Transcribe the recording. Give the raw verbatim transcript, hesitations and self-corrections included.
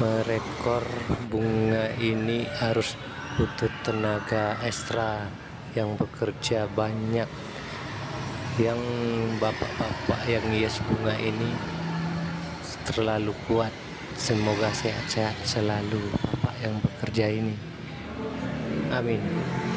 Merekor bunga ini harus butuh tenaga ekstra, yang bekerja banyak. Yang bapak-bapak yang hias bunga ini terlalu kuat. Semoga sehat-sehat selalu bapak yang bekerja ini, amin.